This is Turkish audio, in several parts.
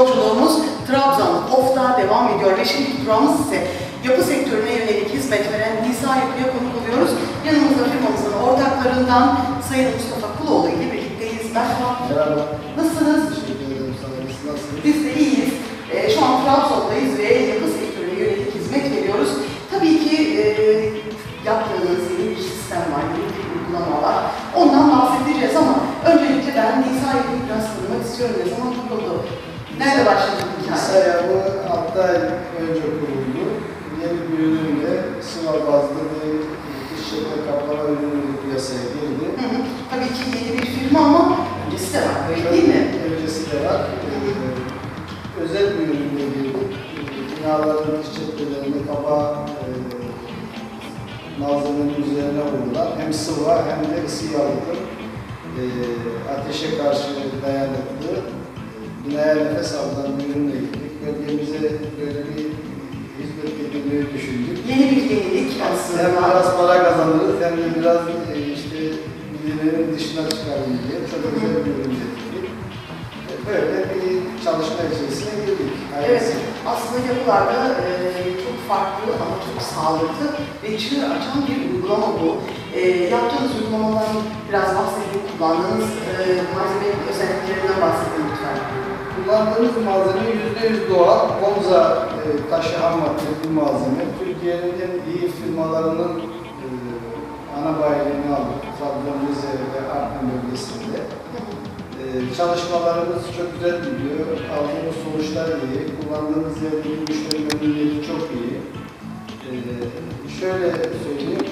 yolculuğumuz Trabzon Of'ta devam ediyor ve şimdi durağımız ise yapı sektörüne yönelik hizmet veren Nisa Yapı'ya konuk oluyoruz. Yanımızda firmamızın ortaklarından Sayın Mustafa Kuloğlu ile birlikteyiz. Merhaba. Merhaba. Nasılsınız? Teşekkür ederim. Nasılsınız? Biz de iyiyiz. Şu an Trabzon'dayız ve yapı sektörüne yönelik hizmet veriyoruz. Tabii ki yaptığınız yeni bir sistem var, yeni bir uygulama var. Ondan bahsedeceğiz ama öncelikle ben Nisa Yapı'yı biraz tanımak istiyorum. Ne zaman kuruldu? Nerede başladı bu hikaye? Nisa Yapı 6 ay önce kuruldu. Yeni bir ürünle sıva bazlı bir dış cephe kaplama ürünü piyasaya girdi. Tabii ki yeni bir firma ama öncesi de var, öyle değil mi? Öncesi de var. Özel bir ürünle girdik. Binaların dış cephelerinde kaba malzemenin üzerine vurulan hem sıva hem de ısı yalıtım, ateşe karşı dayanıklı, binaya nefes alınan bir ürünle girdik. Bölgemize böyle bir hizmet edilmeyi düşündük. Yeni bir yenilik aslında. Hem biraz para kazanırız hem de biraz işte bilgilerin dışına çıkarım diye çok güzel bir ürün getirdik. Böyle bir çalışma içerisine girdik. Evet, aslında yapılarda çok farklı ama çok sağlıklı ve çığır açan bir uygulama bu. Yaptığınız uygulamadan biraz bahsedin, kullandığınız malzeme özelliklerinden bahsedin lütfen. Kullandığımız malzeme %100 doğal, Gonza taşı ham maddeli bir malzeme. Türkiye'nin en iyi firmalarının ana bayiliğini aldık. Trabzon, Rize ve Artvin bölgesinde. Çalışmalarımız çok güzel gidiyor. Aldığımız sonuçlar iyi. Kullandığımız yerdeki müşteri memnuniyeti çok iyi. Şöyle söyleyeyim,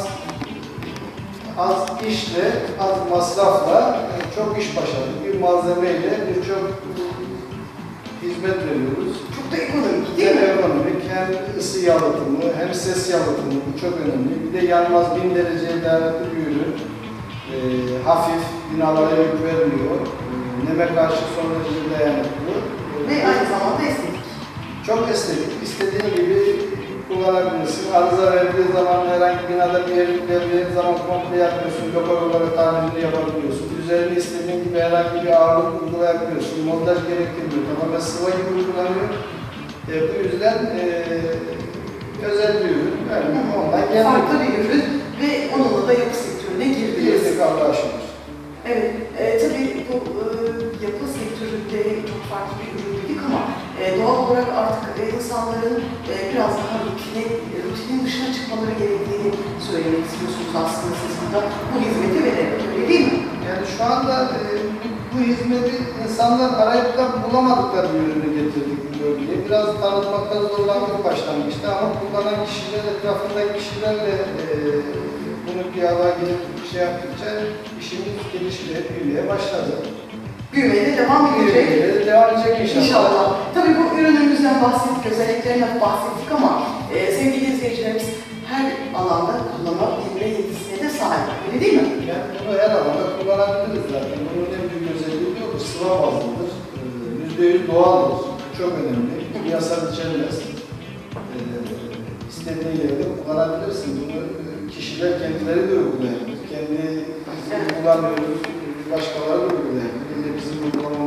az işle, az masrafla çok iş başardık. Bir malzemeyle birçok hizmet veriyoruz. Çok da ekonomik değil mi? Hem ekonomik, hem ısı yalıtımı, hem ses yalıtımı, bu çok önemli. Bir de yanmaz 1000 dereceye dayanıklı bir ürün. Hafif, binalara yük vermiyor. Neme karşı son derece dayanıklı. Ve aynı zamanda estetik. Çok estetik. İstediğin gibi kullanabilirsin. Arıza verdiği zaman, herhangi binada bir yerin verdiği zaman komple yapıyorsun. Lokal olarak tamirini yapabiliyorsun. Üzerine istediğin gibi herhangi bir ağırlık uygulayabiliyorsun. Montaj gerektirmiyor. Tamamen sıva gibi uygulanıyor. Bu yüzden özel bir ürün. Yani ondan farklı bir ürün ve onunla da yapı sektörüne girdiniz. Girdik Allah'a şükür. Evet, tabii bu yapı sektöründe çok farklı bir ürün dedik ama doğal olarak artık insanların biraz daha rutinin dışına çıkmaları gerektiğini söylemek istiyorsunuz aslında siz burada bu hizmeti vererek, öyle değil mi? Yani şu anda bu hizmeti insanlar arayıp da bulamadıkları bir ürünü getirdik bu bölgeye. Biraz tanıtmakta zorlandık başlangıçta ama kullanan kişiler, etrafındaki kişilerle bunu bir araya gelip şey yaptıkça işimiz gelişmeye, büyümeye başladı. Büyümeye de devam edecek. Büyümeye de devam edecek inşallah. İnşallah. Tabii bu ürünümüzden bahsettik, özelliklerinden bahsettik ama sevgili izleyicilerimiz her alanda kullanabilme yetisine de sahip. Öyle değil mi? Yani bunu her alanda kullanabiliriz zaten. Bunun en büyük özelliği diyoruz, sıva bazlıdır. %100 doğaldır. Çok önemli. Yasal içermez. İstediğin yerde kullanabilirsin. Bunu kişiler kendileri de uygulayabilir. Kendi kullanmıyoruz, başkaları da uygulayabilir. Bizim uygulama